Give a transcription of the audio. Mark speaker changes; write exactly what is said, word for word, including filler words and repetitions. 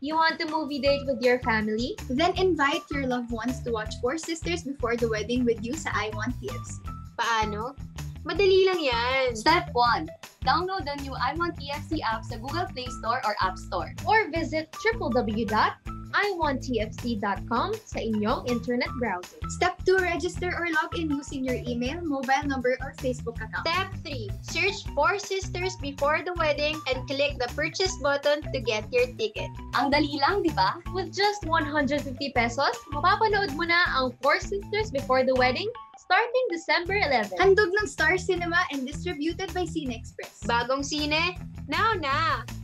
Speaker 1: You want a movie date with your family?
Speaker 2: Then invite your loved ones to watch Four Sisters Before the Wedding with you sa I Want T F C.
Speaker 3: Paano? Madali lang yan.
Speaker 4: Step one. Download the new I Want T F C app sa Google Play Store or App Store.
Speaker 1: Or visit w w w dot i want t f c dot com sa inyong internet browser.
Speaker 2: Step two. Register or log in using your email, mobile number, or Facebook account.
Speaker 3: Step three. Search Four Sisters Before the Wedding and click the purchase button to get your ticket.
Speaker 4: Ang dali lang, di ba?
Speaker 1: With just one hundred fifty pesos, mapapanood mo na ang Four Sisters Before the Wedding starting December eleventh.
Speaker 2: Handog ng Star Cinema and distributed by Cine Express.
Speaker 3: Bagong sine? Now na!